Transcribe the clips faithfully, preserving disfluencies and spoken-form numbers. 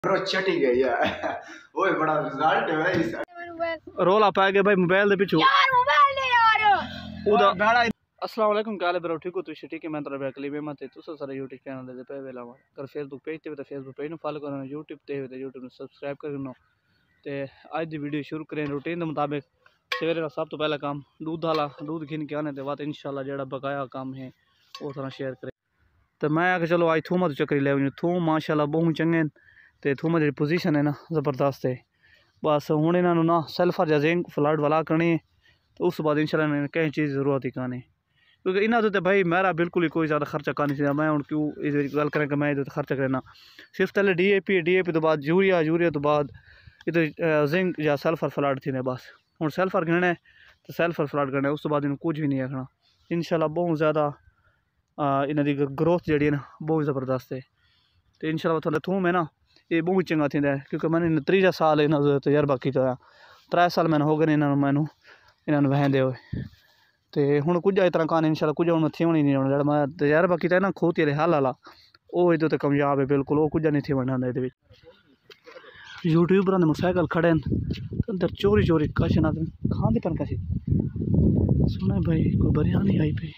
bro चटी गई है ओए बड़ा रिजल्ट है भाई रोला पा गए भाई मोबाइल दे पिछू यार मोबाइल ले यार ओदा गाड़ा अस्सलाम वालेकुम काले ब्रो ठीक हो तू ठीक है मैं तेरा बैक क्लिप में तू सारा YouTube चैनल दे पे वेला कर फेसबुक पेज ते फेसबुक पेज नु फॉलो करना YouTube ते ते YouTube नु सब्सक्राइब करना ते आज दी वीडियो शुरू करें रूटीन के मुताबिक सवेरे का सब तो पहला काम दूध वाला दूध खिन के आने ते बाद इंशाल्लाह जेड़ा बकाया काम है वो थोड़ा शेयर करें तो मैं आके चलो आज थूम तो चक्कर ले थूम माशाल्लाह बहुत चंगे ते थूम जी पोजीशन है ना ज़बरदस्त है बस हूँ इन्होंने ना सल्फर या जिंक फ्लड वाला करनी है तो उस बाद इंशाल्लाह कई चीज़ जरूरत ही काने क्योंकि इन्होंने तो भाई मेरा बिल्कुल ही कोई ज़्यादा खर्चा करनी चाहिए मैं हूँ क्यों इस गल करें कि मैं इधर खर्चा करना सिर्फ पहले D A P D A P तो बाद यूरिया यूरिया तो बाद इधर जिंक या सल्फर फ्लड थी ने बस हूँ सल्फर गिनना है तो सल्फर फ्लड करना है उस बाद इन्हें कुछ भी नहीं रखना इंशाल्लाह बहुत ज़्यादा इन्हों की ग्रोथ जी है ना बहुत ज़बरदस्त है तो इंशाल्लाह थोड़ा थूम है ना ये बहुत चंगा थी क्योंकि मैंने त्रीजा साल इन्होंने तजर्बा किया त्रै साल मैंने हो गए इन्होंने मैनू इन्होंने वहदे हुए तो हूँ कुछ इस तरह कहानी इंशाल्लाह कुछ हूँ थी होनी नहीं जो मैं तजर्बा किया ना खोती वाले हल वाला वो ये कामयाब है बिल्कुल वो कुछ नहीं थी बनना ये यूट्यूबर मोटरसाइकिल खड़े अंदर चोरी चोरी कश ना खाते पन कश सुना भाई कोई बिरयानी आई पे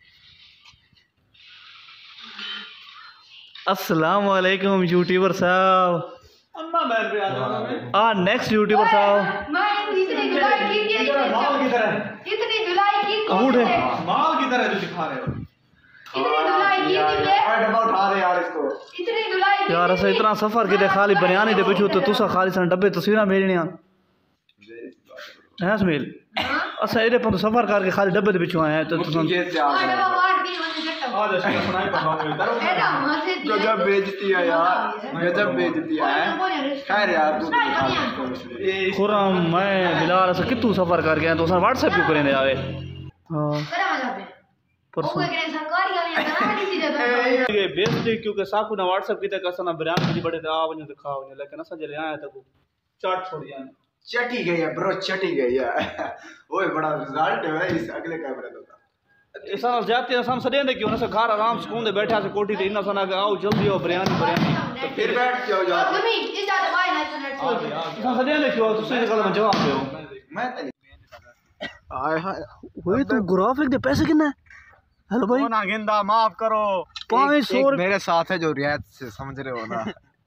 अस्सलाम वालेकुम यूट्यूबर साहब आ नेक्स्ट यूट्यूबर साहब इतनी जुलाई की माल किधर है इतनी जुलाई की कौन है माल किधर है जो दिखा रहे हो इतनी जुलाई की अरे डब्बा उठा दे यार इसको इतनी जुलाई यार ऐसा इतना सफर किते खाली बिरयानी दे पिछू तो तुसा खाली सन डब्बे तस्वीरां भेजनियां हैं सुनील अच्छा इधर पर सफर करके खाली डब्बे दे पिछू आए हैं तो तुसा गजब बेइज्जती है यार गजब बेइज्जती है खैर यार खुरम मैं बिलाल ऐसा कितू सफर कर गया तो सर व्हाट्सएप क्यों करें जावे हां परसों ये बेइज्जती क्योंकि साकू ना व्हाट्सएप की तक असना बिरयानी जी बड़े आ वने दिखाओ लेकिन असा जले आया तक चाट छोड़ दिया चटी गई है ब्रो चटी गई है ओए बड़ा रिजल्ट है भाई इस अगले कैमरे का ऐसा जाते हैं हम सदे क्यों ना घर आराम सुकून दे बैठा से कोठी ते इना सना आओ जल्दी आओ बिरयानी बिरयानी तो फिर बैठ जाओ यार तुम इस ज्यादा भाई ना सुन ऐसा सदे ने क्यों तुसे गल में जवाब दो मैं तो हाय हाय ओए तू ग्राफिक दे पैसे कितने हेलो भाई ना गिंदा माफ करो पाँच सौ मेरे साथ है जो रियायत से समझ रहे हो ना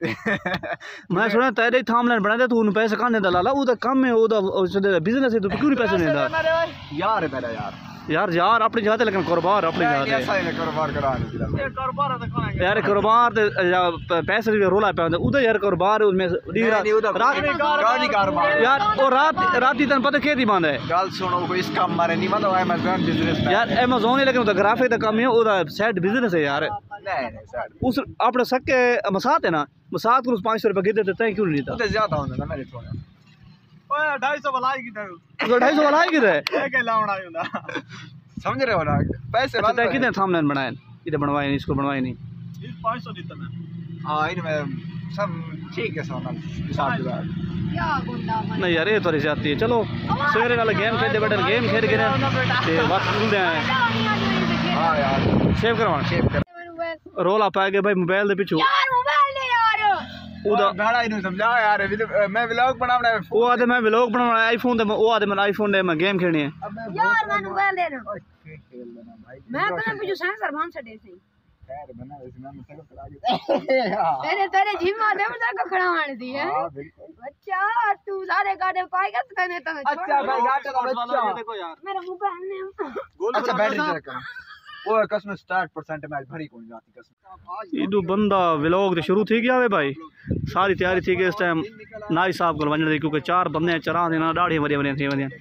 मैं सुना तेरे थामलाइन बना दे तू उन पैसे कहां देंदा लाला ओदा काम है ओदा बिजनेस है तू क्यों नहीं पैसे देंदा यार मेरा यार यार यार अपनी जाते लेकिन कारोबार अपनी जाते ऐसा ही कारोबार कराने की ये कारोबार तो कहां यार कारोबार ते पैसे भी रोला पे उदा यार कारोबार उसमें रात गाड़ी कारोबार यार ओ रात रात तन पता के दी बांध है गल सुनो कोई इस काम मारे नहीं मतलब अमेज़न बिजनेस यार अमेज़न है लेकिन उदा ग्राफिक दा काम है ओदा साइड बिजनेस है यार नहीं नहीं साइड उस अपने सके मसात है ना मसात को पाँच सौ रुपये गिर देते हैं क्यों नहीं देता तो ज्यादा होता ना मेरे थोड़ा ओए ढाई सौ वाला ही किधर तो ढाई सौ वाला ही किधर है क्या लावना होता समझ रहे हो ना पैसे अच्छा कितने थामलाइन बनाए इधर बनवाए नहीं इसको बनवाए नहीं इस पाँच सौ देता मैं हां इनमें सब ठीक है सोना हिसाब से क्या गुंडा नहीं यार ये तो जाती है चलो सवेरे वाले गेम खेलते बैठे गेम खेल के ते वक्त भूल गए हां यार सेव करवा सेव कर रोला पा गए भाई मोबाइल दे पिछू यार मोबाइल ले यार उदा गाड़ा इनु समझा यार मैं व्लॉग बनाना है वो आदे मैं व्लॉग बनाना है आईफोन दे वो आदे मैं आईफोन दे मैं गेम खेलनी है यार मैं मोबाइल ले रहा खेल लेना भाई मैं पता मुझे सेंसर बांध छड़े सही खैर बना इसमें मैं सब करा के तेरे तेरे जिम्मा दे मुझे को खड़ा मार दी है हां बिल्कुल अच्छा तू सारे गाड़े पाएगा तो कहने तो अच्छा भाई गाड़ी का बच्चा देखो यार मेरा मोबाइल ने अच्छा बैटरी चेक कर वो कसम साठ परसेंट मैच भरी कोई जाती कसम इदु बंदा व्लॉग दे शुरू थी गया वे भाई सारी तैयारी थी कि इस टाइम नाई साहब को वजन क्योंकि चार बंदे चरा देना दाढ़ी वरी वरी थी वरी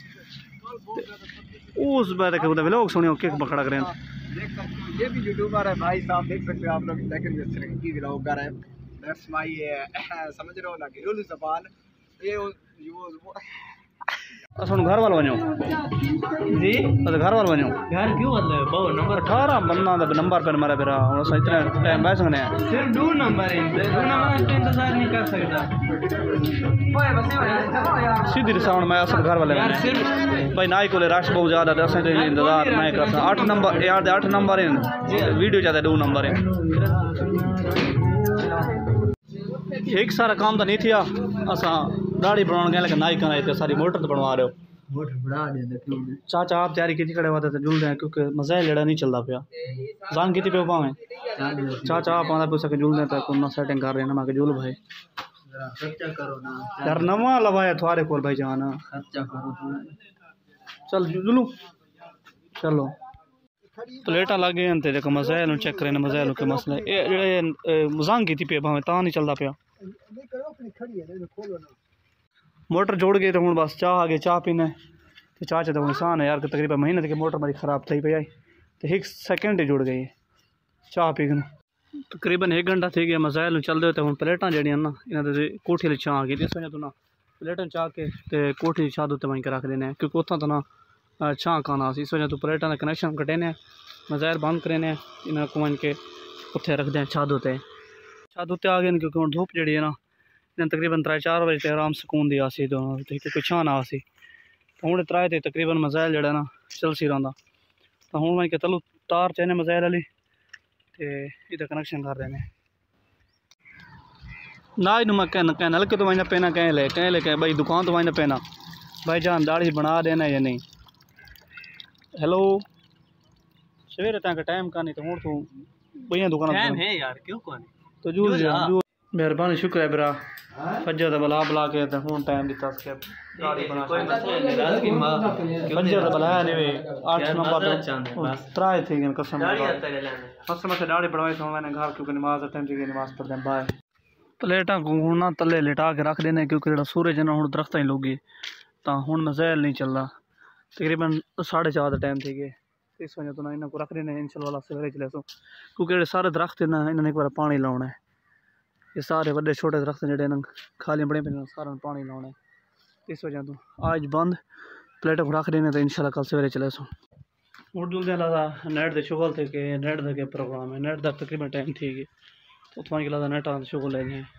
उस बात के उधर व्लॉग सुनियो किक पकड़ा करें देख सकते हो ये भी यूट्यूबर है भाई साहब देख सकते हो आप लोग लेकिन जिस की व्लॉगर है दैट्स माय समझ रहे हो ना गिरुल जबान ये यूज सुन घर वाल वनो जी तो घर वाल वनो घर क्यों मतलब बहु नंबर अठारह बन्ना दा नंबर पे मारा बेरा और सही तरह टाइम बाय सकने सिर्फ दो नंबर है दो नंबर का इंतजार नहीं कर सकता ओए बस यार सीधी साउंड मैं असल घर वाले यार सिर्फ भाई नाई कोले रश बहुत ज्यादा है असें इंतजार नहीं करता आठ नंबर यार आठ नंबर है वीडियो ज्यादा दो नंबर है एक सारा काम तो नहीं थिया असा दाढ़ी बनाने गए लेकिन नाई कराए थे सारी मोटर तो बनवा रहे हो मोटर बना दे क्यों चाचा आप तैयारी की खड़े वादे जुलते हैं क्योंकि मज़ा जड़ा नहीं चलता पिया जान की पे पावे चाचा आप आंदा पूछा के जुलते पे को ना सेटिंग कर रहे हैं ना के जुल भाई खर्चा करो ना यार नवा लवाया थारे कोल भाई जान खर्चा करो चल जुलू चलो प्लेटा लगे हैं ते मज़ा चेक करें मज़ा के मसले ये जेड़े मजांग की पे भावे ता नहीं चलता पिया मोटर जोड़ गई तो हूँ बस चाह आ गए चाह पीने तो चाह च तो इंसान है यार तकरीबन महीने तक मोटर मेरी ख़राब थी पी आई तो एक सेकेंड ही जुड़ गई चाह पी गए तकरीबन एक घंटा थी गया मज़ाइल चलते तो हूँ प्लेटा जड़ियाँ ना इन्होंने कोठी वाली चाह आ गई इस वजह तो ना प्लेटा चाह के तो कोठी छत उत्ते वहीं रख देने क्योंकि उतना तो ना छां खाना इस वजह तो प्लेटा का कनैक्शन कटेने मज़ाइल बंद करेने इन्हें को के उत्थे रख दें छत उत्ते छत उत्ते आ गए क्योंकि हूँ धुप जी है ना इन्हें तकरीबन त्रै चार बजे आराम सुकून दी आसी तो कोई छां ना आसी तो हूँ त्रै ते तकरीबन मज़ाइल जड़ा ना चलसी रहा तो हूँ वहीं के तलू तार चाहिए मज़ाइल वाली तो इधर कनैक्शन कर देने ना ही मैं कह कह नलके तो वहीं पैना कह ले कह ले कह भाई दुकान तो वहीं पैना भाई जान दाढ़ी बना देना या नहीं हेलो सवेरे तक टाइम का नहीं तो हूँ तू भैया दुकान है यार क्यों कौन तो जूल जूल मेहरबानी शुक्र है बिरा फज्जर दा बला बला के तो हूँ टाइम दिता उसके गाड़ी बना फज्जर दा बलाया नहीं वे आठ नंबर त्राए थे गन कसम कसम से दाढ़ी बढ़वाई सो मैंने घर क्योंकि नमाज टाइम थी नमाज पढ़ दें बाय प्लेटा को ना तले लिटा के रख देने क्योंकि जो सूरज है ना हूँ दरख्त ही लोगी तो हूँ मज़ाइल नहीं चलता तकरीबन साढ़े चार का टाइम थी गए इस वजह तो ना इन्होंने को रख देने इंशाल्लाह सवेरे चले सो क्योंकि सारे दरख्त ना इन्होंने एक बार पानी लाना है ये सारे बड़े छोटे दरख्त जोड़े ना खाली बड़े पे सारा पानी लाना है इस वजह तो आज बंद प्लेटों को रख देने तो इंशाल्लाह कल सवेरे चले सो उर्दू लगा नेट के शुगल थे कि नेट के प्रोग्राम है नेट का तकरीबन टाइम थी गई तो थोड़ा लगा नेट आने शुगल ले जाए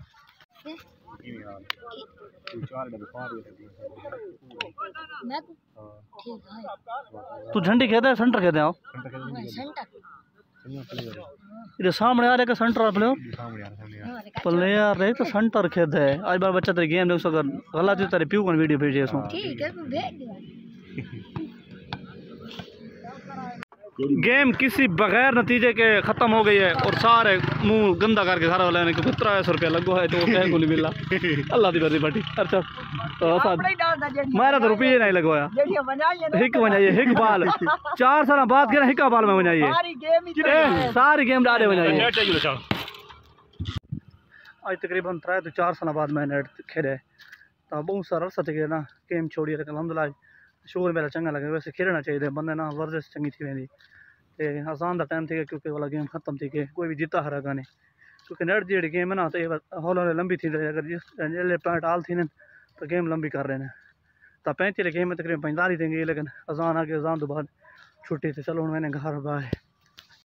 तू झंडी कहते हैं सेंटर कहते हो इधर सामने आ रहे का सेंटर आप लोग पल्ले यार रे तो सेंटर खेद है आज बार बच्चा तेरे गेम देख अगर गलत है तेरे प्यू का वीडियो भेजे इसमें ठीक है तू भेज दे गेम किसी बगैर नतीजे के ख़त्म हो गई है और सारे मुंह गंदा करके सारा वाले ने क्योंकि त्रै सौ रुपया लगो है तो कह को नहीं मिला अल्लाह दी बर्दी बाटी अच्छा तो मेरा तो रुपये नहीं लगवाया हिक बनाइए हिक बाल चार साल बाद के हिका बाल में बनाइए सारी गेम डाले बनाइए आज तकरीबन त्रै तो चार साल बाद मैं नेट खेले तो बहुत सारा अरसा थे ना गेम छोड़ी अलहमदुल्ला शोर मेरा चंगा लगे वैसे खेलना चाहिए बंदे ना वर्जिश चंगी थी वेंदी ते आसान दा टाइम थी क्योंकि वाला गेम खत्म थी के कोई भी जीता हारा गाने क्योंकि नेट जी गेम है ना तो हौल हौले लंबी थी अगर जिस पॉइंट आल थी तो गेम लंबी कर रहे हैं तो पैंती गेम में तकरीबन पैंतालीस देंगे लेकिन अजान आके अजान तो बाद छुट्टी थी चलो मैंने घर बाय